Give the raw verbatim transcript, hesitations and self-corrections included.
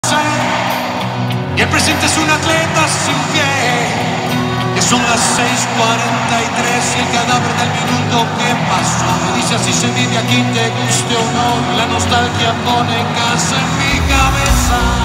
Y el presente es un atleta sin pie. Que son las seis cuarenta y tres y el cadáver del minuto que pasó. Me dice así se vive aquí, te guste o no. La nostalgia pone casa en mi cabeza.